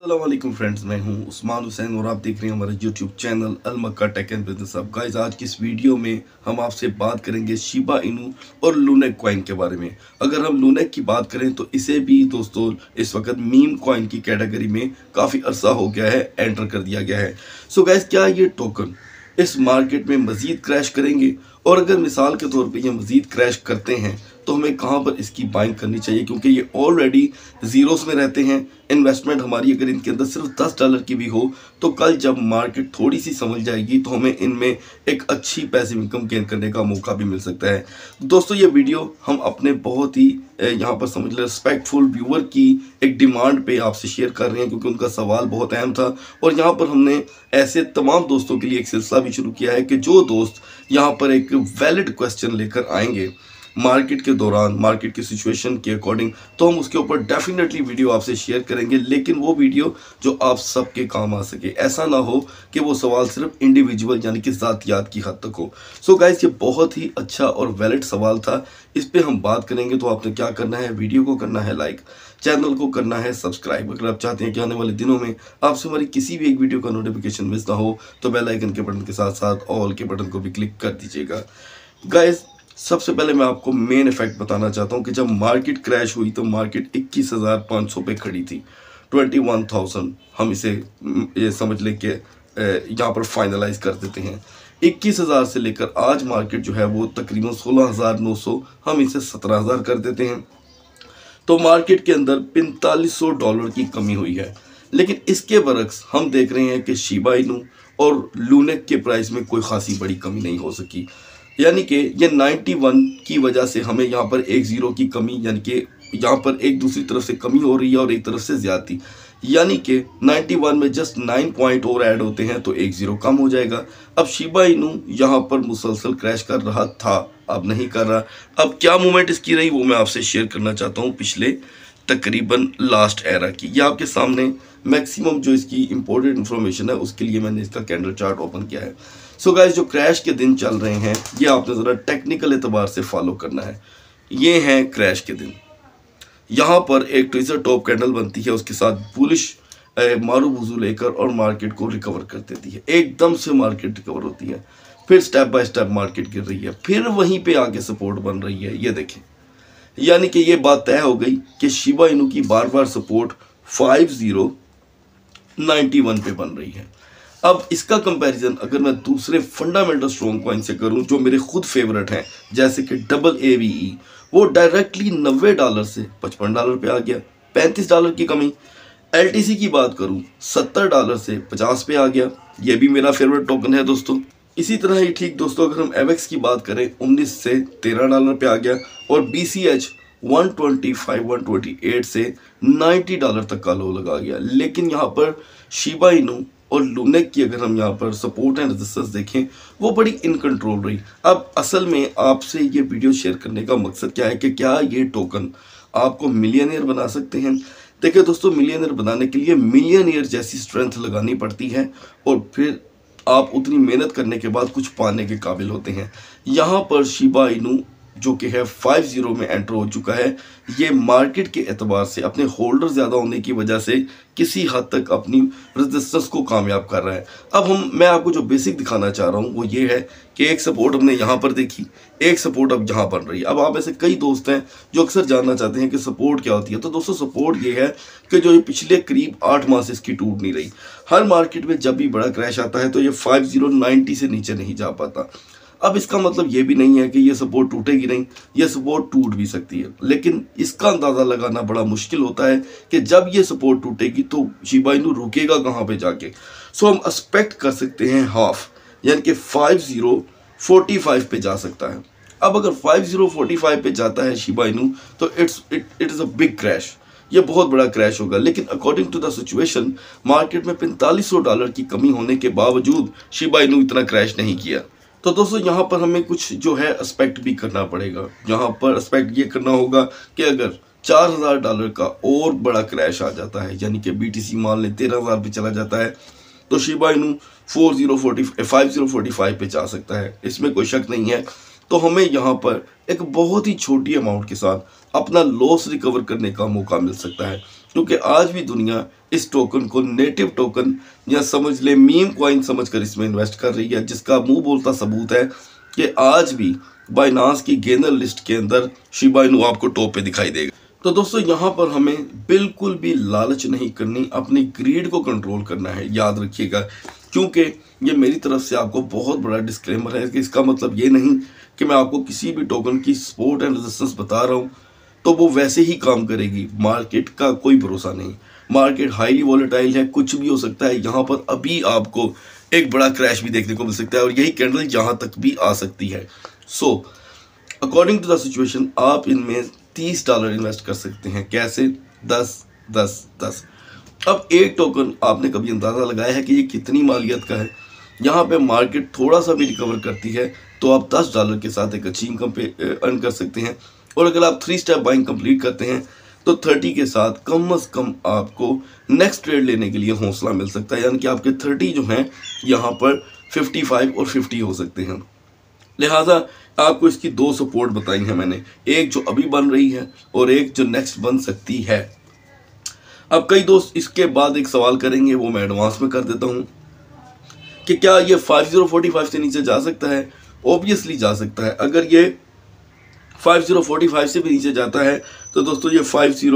अस्सलाम फ्रेंड्स, मैं हूं उस्मान हुसैन और आप देख रहे हैं हमारा YouTube channel al Makka tech and business hub. Guys, आज की इस वीडियो में हम आपसे बात करेंगे शिबा इनू और लूनेक कॉइन के बारे में। अगर हम लूनेक की बात करें तो इसे भी दोस्तों इस वक्त मीम कॉइन की कैटेगरी में काफ़ी अरसा हो गया है, एंटर कर दिया गया है। सो गाइस, क्या ये टोकन इस मार्केट में मज़ीद क्रैश करेंगे? और अगर मिसाल के तौर पे ये मज़ीद क्रैश करते हैं तो हमें कहाँ पर इसकी बाइंग करनी चाहिए, क्योंकि ये ऑलरेडी ज़ीरोस में रहते हैं। इन्वेस्टमेंट हमारी अगर इनके अंदर सिर्फ $10 की भी हो तो कल जब मार्केट थोड़ी सी समझ जाएगी तो हमें इनमें एक अच्छी पैसिव इनकम गेन करने का मौका भी मिल सकता है। दोस्तों, ये वीडियो हम अपने बहुत ही यहाँ पर समझ लें रिस्पेक्टफुल व्यूअर की एक डिमांड पे आपसे शेयर कर रहे हैं, क्योंकि उनका सवाल बहुत अहम था। और यहाँ पर हमने ऐसे तमाम दोस्तों के लिए एक सिलसिला भी शुरू किया है कि जो दोस्त यहाँ पर एक वैलिड क्वेश्चन लेकर आएंगे मार्केट के दौरान, मार्केट की सिचुएशन के अकॉर्डिंग, तो हम उसके ऊपर डेफिनेटली वीडियो आपसे शेयर करेंगे, लेकिन वो वीडियो जो आप सबके काम आ सके। ऐसा ना हो कि वो सवाल सिर्फ इंडिविजुअल यानी कि ज़ातियात की हद तक हो। सो गाइस, ये बहुत ही अच्छा और वैलिड सवाल था, इस पर हम बात करेंगे। तो आपने क्या करना है, वीडियो को करना है लाइक, चैनल को करना है सब्सक्राइब। अगर आप चाहते हैं कि आने वाले दिनों में आपसे हमारी किसी भी एक वीडियो का नोटिफिकेशन मिस ना हो तो बेल आइकन के बटन के साथ साथ ऑल के बटन को भी क्लिक कर दीजिएगा। गाइस, सबसे पहले मैं आपको मेन इफेक्ट बताना चाहता हूं कि जब मार्केट क्रैश हुई तो मार्केट 21,500 पे खड़ी थी। 21,000 हम इसे ये समझ लें कि यहाँ पर फाइनलाइज कर देते हैं। 21,000 से लेकर आज मार्केट जो है वो तकरीबन 16,900, हम इसे 17,000 कर देते हैं। तो मार्केट के अंदर $4500 की कमी हुई है। लेकिन इसके बरक्स हम देख रहे हैं कि शिबा इनू और लूनेक के प्राइस में कोई खासी बड़ी कमी नहीं हो सकी। यानी कि ये 91 की वजह से हमें यहाँ पर एक ज़ीरो की कमी, यानी कि यहाँ पर एक दूसरी तरफ से कमी हो रही है और एक तरफ से ज़्यादती, यानी कि 91 में जस्ट 9 पॉइंट और ऐड होते हैं तो एक ज़ीरो कम हो जाएगा। अब शिबा इनू यहाँ पर मुसलसल क्रैश कर रहा था, अब नहीं कर रहा। अब क्या मूवमेंट इसकी रही वो मैं आपसे शेयर करना चाहता हूँ पिछले तकरीबन लास्ट एरा की। ये आपके सामने मैक्सिमम जो इसकी इंपॉर्टेंट इन्फॉर्मेशन है उसके लिए मैंने इसका कैंडल चार्ट ओपन किया है। सो गाइस, जो क्रैश के दिन चल रहे हैं ये आपने ज़रा टेक्निकल एतबार से फॉलो करना है। ये हैं क्रैश के दिन। यहाँ पर एक ट्विजर टॉप कैंडल बनती है, उसके साथ बुलिश मारू बुजू लेकर और मार्केट को रिकवर कर देती है। एकदम से मार्केट रिकवर होती है, फिर स्टेप बाय स्टेप मार्केट गिर रही है, फिर वहीं पे आगे सपोर्ट बन रही है। ये देखें, यानी कि ये बात तय हो गई कि शिबा इनू की बार बार सपोर्ट 5091 पे बन रही है। अब इसका कंपैरिजन अगर मैं दूसरे फंडामेंटल स्ट्रॉन्ग कॉइन से करूं जो मेरे खुद फेवरेट हैं, जैसे कि AAVE, वो डायरेक्टली $90 से $55 पे आ गया, $35 की कमी। LTC की बात करूं $70 से $50 पे आ गया, ये भी मेरा फेवरेट टोकन है दोस्तों। इसी तरह ही ठीक दोस्तों, अगर हम एवेक्स की बात करें 19 से $13 पे आ गया, और BCH 125-128 से $90 तक का लो लगा गया। लेकिन यहाँ पर शिबा इनू और लूनेक की अगर हम यहाँ पर सपोर्ट एंड रेजिस्टेंस देखें वो बड़ी इन कंट्रोल रही। अब असल में आपसे ये वीडियो शेयर करने का मकसद क्या है कि क्या ये टोकन आपको मिलियनियर बना सकते हैं। देखिए दोस्तों, मिलियनियर बनाने के लिए मिलियनियर जैसी स्ट्रेंथ लगानी पड़ती है और फिर आप उतनी मेहनत करने के बाद कुछ पाने के काबिल होते हैं। यहाँ पर शिबा इनू जो कि है 50 में एंटर हो चुका है। ये मार्केट के एतबार से अपने होल्डर ज़्यादा होने की वजह से किसी हद तक अपनी रेजिस्टेंस को कामयाब कर रहा है। अब मैं आपको जो बेसिक दिखाना चाह रहा हूँ वो ये है कि एक सपोर्ट हमने यहाँ पर देखी, एक सपोर्ट अब यहाँ बन रही है। अब आप ऐसे कई दोस्त हैं जो अक्सर जानना चाहते हैं कि सपोर्ट क्या होती है। तो दोस्तों, सपोर्ट ये है कि जो ये पिछले करीब 8 माह से इसकी टूट नहीं रही। हर मार्केट में जब भी बड़ा क्रैश आता है तो ये 5090 से नीचे नहीं जा पाता। अब इसका मतलब ये भी नहीं है कि ये सपोर्ट टूटेगी नहीं, ये सपोर्ट टूट भी सकती है, लेकिन इसका अंदाज़ा लगाना बड़ा मुश्किल होता है कि जब ये सपोर्ट टूटेगी तो शिबा इनू रुकेगा कहाँ पे जाके। सो हम एक्सपेक्ट कर सकते हैं हाफ, यानी कि 5045 पे जा सकता है। अब अगर 5045 पे जाता है शिबा इनू तो it is a big crash, ये बहुत बड़ा क्रैश होगा। लेकिन according to the situation market में $4500 की कमी होने के बावजूद शिबा इनू इतना क्रैश नहीं किया। तो दोस्तों, यहाँ पर हमें कुछ जो है एस्पेक्ट भी करना पड़ेगा। यहाँ पर एस्पेक्ट ये करना होगा कि अगर $4000 का और बड़ा क्रैश आ जाता है, यानी कि BTC मान लें 13,000 पे चला जाता है, तो शिबा इनू 5045 पे जा सकता है, इसमें कोई शक नहीं है। तो हमें यहाँ पर एक बहुत ही छोटी अमाउंट के साथ अपना लॉस रिकवर करने का मौका मिल सकता है। क्योंकि आज भी दुनिया इस टोकन को नेटिव टोकन या समझ ले मीम कॉइन समझकर इसमें इन्वेस्ट कर रही है, जिसका मुंह बोलता सबूत है कि आज भी बाइनांस की गेनर लिस्ट के अंदर शिबा इनू आपको टॉप पे दिखाई देगा। तो दोस्तों यहाँ पर हमें बिल्कुल भी लालच नहीं करनी, अपनी ग्रीड को कंट्रोल करना है, याद रखिएगा। क्योंकि ये मेरी तरफ से आपको बहुत बड़ा डिस्क्लेमर है कि इसका मतलब ये नहीं कि मैं आपको किसी भी टोकन की सपोर्ट एंड रेजिस्टेंस बता रहा हूँ तो वो वैसे ही काम करेगी। मार्केट का कोई भरोसा नहीं, मार्केट हाईली वॉलेटाइल है, कुछ भी हो सकता है। यहाँ पर अभी आपको एक बड़ा क्रैश भी देखने को मिल सकता है और यही कैंडल यहाँ तक भी आ सकती है। So according to the situation आप इनमें $30 इन्वेस्ट कर सकते हैं। कैसे? 10 10 10। अब एक टोकन आपने कभी अंदाज़ा लगाया है कि ये कितनी मालियत का है? यहाँ पे मार्केट थोड़ा सा भी रिकवर करती है तो आप $10 के साथ एक अच्छी इनकम पे अर्न कर सकते हैं। और अगर आप 3 स्टेप बाइंग कंप्लीट करते हैं तो 30 के साथ कम से कम आपको नेक्स्ट ट्रेड लेने के लिए हौसला मिल सकता है। यानी कि आपके 30 जो हैं यहाँ पर 55 और 50 हो सकते हैं। लिहाजा आपको इसकी 2 सपोर्ट बताई हैं मैंने, एक जो अभी बन रही है और एक जो नेक्स्ट बन सकती है। अब कई दोस्त इसके बाद एक सवाल करेंगे, वो मैं एडवांस में कर देता हूँ कि क्या ये 5045 से नीचे जा सकता है? ऑब्वियसली जा सकता है। अगर ये 5045 से भी नीचे जाता है तो दोस्तों ये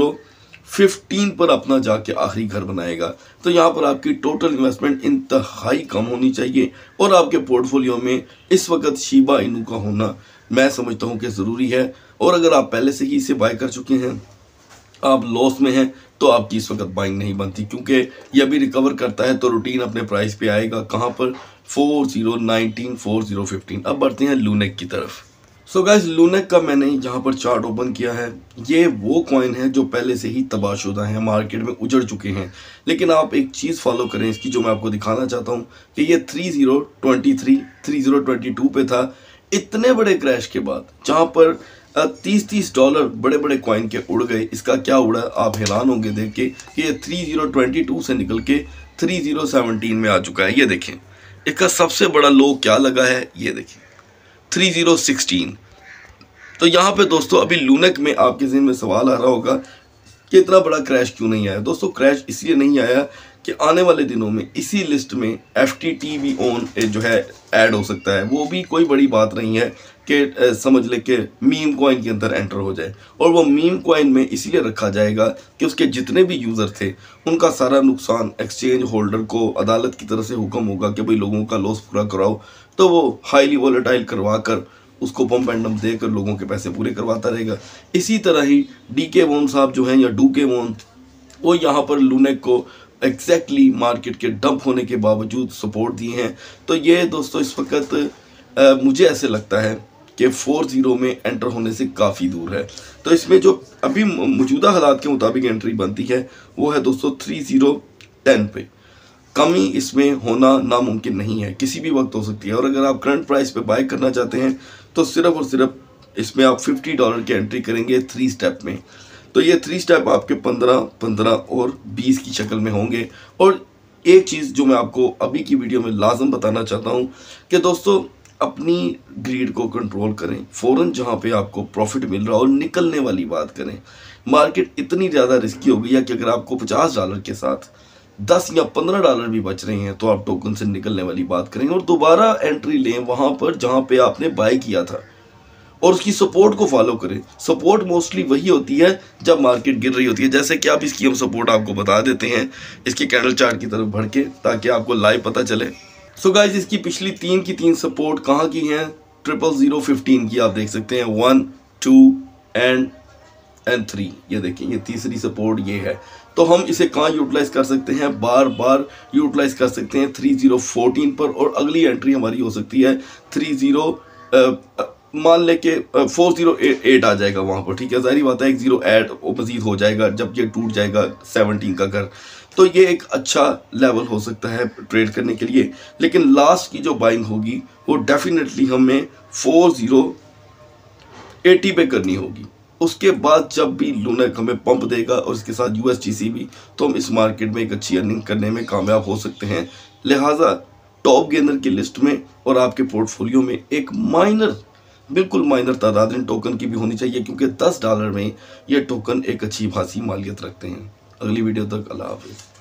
5015 पर अपना जाके आखिरी घर बनाएगा। तो यहाँ पर आपकी टोटल इन्वेस्टमेंट इंतहाई कम होनी चाहिए और आपके पोर्टफोलियो में इस वक्त शिबा इनू का होना मैं समझता हूँ कि ज़रूरी है। और अगर आप पहले से ही इसे बाय कर चुके हैं, आप लॉस में हैं, तो आपकी इस वक्त बाइंग नहीं बनती, क्योंकि ये अभी रिकवर करता है तो रूटीन अपने प्राइस पे आएगा। कहाँ पर? 4019 4015। अब बढ़ते हैं लूनेक की तरफ। सो गाइस, लूनेक का मैंने यहाँ पर चार्ट ओपन किया है। ये वो कॉइन है जो पहले से ही तबाहशुदा है, मार्केट में उजड़ चुके हैं। लेकिन आप एक चीज़ फॉलो करें इसकी, जो मैं आपको दिखाना चाहता हूँ कि ये 3023 3022 पे था। इतने बड़े क्रैश के बाद जहाँ पर $30 बड़े बड़े कॉइन के उड़ गए, इसका क्या उड़ा आप हैरान होंगे देख के कि ये 3022 से निकल के 3017 में आ चुका है। ये देखें इसका सबसे बड़ा लो क्या लगा है, ये देखें 3016। तो यहाँ पे दोस्तों अभी लूनेक में आपके ज़हन में सवाल आ रहा होगा कि इतना बड़ा क्रैश क्यों नहीं आया। दोस्तों क्रैश इसलिए नहीं आया कि आने वाले दिनों में इसी लिस्ट में FTT ऑन जो है ऐड हो सकता है। वो भी कोई बड़ी बात नहीं है कि समझ ले कि मीम कॉइन के अंदर एंटर हो जाए। और वो मीम कॉइन में इसीलिए रखा जाएगा कि उसके जितने भी यूज़र थे उनका सारा नुकसान एक्सचेंज होल्डर को अदालत की तरफ से हुक्म होगा कि भाई लोगों का लॉस पूरा कराओ, तो वो हाईली वॉलेटाइल करवा कर उसको पम्प एंड डंप देकर लोगों के पैसे पूरे करवाता रहेगा। इसी तरह ही DK वॉन साहब जो हैं या डूके वॉन, वो यहाँ पर लूनेक को एग्जैक्टली मार्केट के डंप होने के बावजूद सपोर्ट दिए हैं। तो ये दोस्तों इस वक्त मुझे ऐसे लगता है कि 40 में एंटर होने से काफ़ी दूर है। तो इसमें जो अभी मौजूदा हालात के मुताबिक एंट्री बनती है वो है दोस्तों 3010 पे। कमी इसमें होना नामुमकिन नहीं है, किसी भी वक्त हो सकती है। और अगर आप करंट प्राइस पे बाय करना चाहते हैं तो सिर्फ और सिर्फ इसमें आप $50 की एंट्री करेंगे 3 स्टेप में। तो ये 3 स्टेप आपके 15, 15 और 20 की शक्ल में होंगे। और एक चीज़ जो मैं आपको अभी की वीडियो में लाजम बताना चाहता हूँ कि दोस्तों अपनी ग्रीड को कंट्रोल करें। फ़ौरन जहाँ पे आपको प्रॉफिट मिल रहा हो निकलने वाली बात करें। मार्केट इतनी ज़्यादा रिस्की हो गई है कि अगर आपको $50 के साथ $10 या $15 भी बच रहे हैं तो आप टोकन से निकलने वाली बात करें और दोबारा एंट्री लें वहाँ पर जहाँ पे आपने बाय किया था और उसकी सपोर्ट को फॉलो करें। सपोर्ट मोस्टली वही होती है जब मार्केट गिर रही होती है। जैसे कि आप इसकी हम सपोर्ट आपको बता देते हैं इसके कैंडल चार्ट की तरफ बढ़ के, ताकि आपको लाइव पता चले। सो गाइज, इसकी पिछली 3 की 3 सपोर्ट कहाँ की हैं? 00015 की आप देख सकते हैं, 1 2 एंड 3। ये देखिए ये तीसरी सपोर्ट ये है। तो हम इसे कहाँ यूटिलाइज कर सकते हैं? बार बार यूटिलाइज कर सकते हैं 3014 पर। और अगली एंट्री हमारी हो सकती है 30 मान ले के 408 आ जाएगा वहाँ पर, ठीक है। जाहिर बात है 10 ऐड मजीद हो जाएगा जब ये टूट जाएगा 17 का घर। तो ये एक अच्छा लेवल हो सकता है ट्रेड करने के लिए। लेकिन लास्ट की जो बाइंग होगी वो डेफिनेटली हमें 4080 पे करनी होगी। उसके बाद जब भी लूनेक हमें पंप देगा और इसके साथ USGC भी, तो हम इस मार्केट में एक अच्छी अर्निंग करने में कामयाब हो सकते हैं। लिहाजा टॉप गेनर की लिस्ट में और आपके पोर्टफोलियो में एक बिल्कुल माइनर तादाद इन टोकन की भी होनी चाहिए, क्योंकि $10 में ये टोकन एक अच्छी खासी मालियत रखते हैं। अगली वीडियो तक अल्लाह हाफिज़।